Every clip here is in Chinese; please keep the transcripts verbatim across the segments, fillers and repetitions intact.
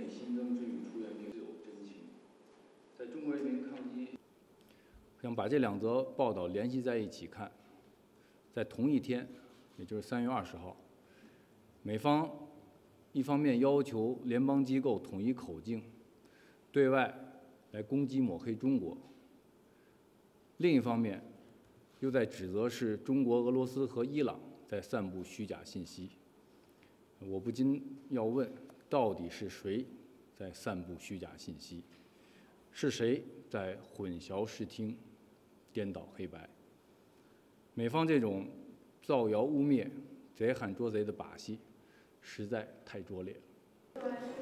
内新增治愈出院病自有真情。在中国人民抗击，想把这两则报道联系在一起看，在同一天，也就是三月二十号，美方一方面要求联邦机构统一口径，对外来攻击抹黑中国，另一方面又在指责是中国、俄罗斯和伊朗在散布虚假信息。我不禁要问，到底是谁在散布虚假信息？是谁在混淆视听、颠倒黑白？美方这种造谣污蔑、贼喊捉贼的把戏，实在太拙劣了。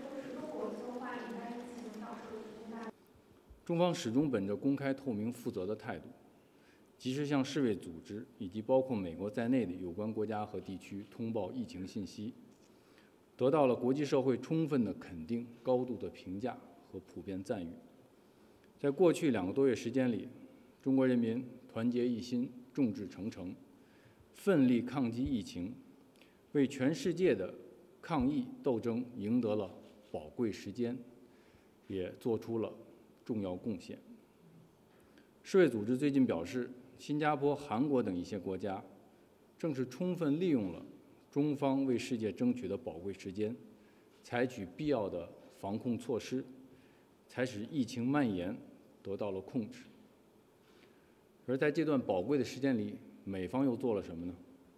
中方始终本着公开、透明、负责的态度，及时向世卫组织以及包括美国在内的有关国家和地区通报疫情信息，得到了国际社会充分的肯定、高度的评价和普遍赞誉。在过去两个多月时间里，中国人民团结一心、众志成城，奋力抗击疫情，为全世界的抗疫斗争赢得了宝贵时间，也做出了重要贡献。世卫组织最近表示，新加坡、韩国等一些国家正是充分利用了中方为世界争取的宝贵时间，采取必要的防控措施，才使疫情蔓延得到了控制。而在这段宝贵的时间里，美方又做了什么呢？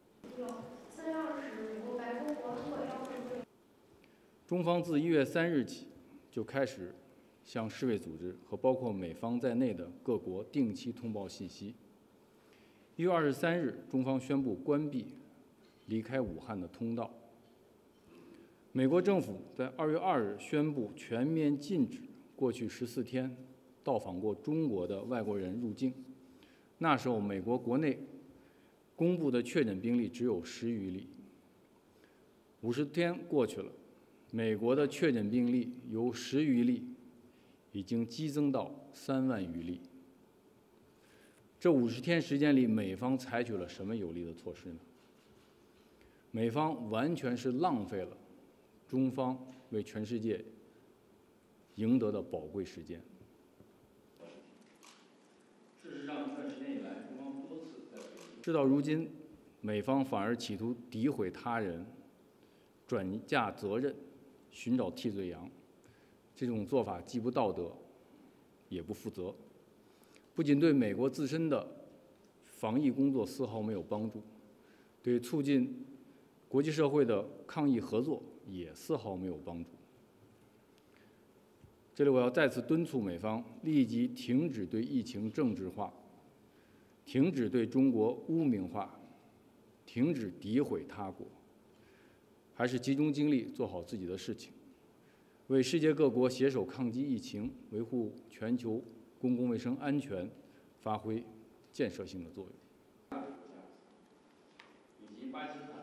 中方自一月三日起就开始向世卫组织和包括美方在内的各国定期通报信息。一月二十三日，中方宣布关闭离开武汉的通道。美国政府在二月二日宣布全面禁止过去十四天到访过中国的外国人入境。那时候，美国国内公布的确诊病例只有十余例。五十天过去了，美国的确诊病例由十余例已经激增到三万余例。这五十天时间里，美方采取了什么有力的措施呢？美方完全是浪费了中方为全世界赢得的宝贵时间。事实上，这段时间以来，中方多次在事到如今，美方反而企图诋毁他人、转嫁责任、寻找替罪羊，这种做法既不道德，也不负责，不仅对美国自身的防疫工作丝毫没有帮助，对促进国际社会的抗疫合作也丝毫没有帮助。这里我要再次敦促美方立即停止对疫情政治化，停止对中国污名化，停止诋毁他国，还是集中精力做好自己的事情，为世界各国携手抗击疫情、维护全球公共卫生安全发挥建设性的作用。以及巴基斯坦